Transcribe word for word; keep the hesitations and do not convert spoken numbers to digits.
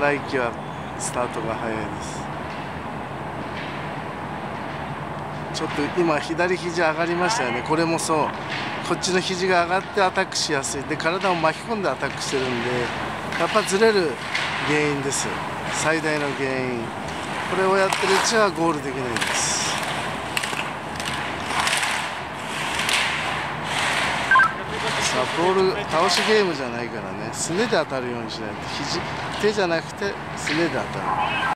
来季はスタートが早いです。ちょっと今左肘上がりましたよね。これもそう、こっちの肘が上がってアタックしやすいで、体を巻き込んでアタックしてるんで、やっぱずれる原因です。最大の原因。これをやってるうちはゴールできないです。さあボール倒しゲームじゃないからね、すねで当たるようにしないと。肘手じゃなくてすねで当たる。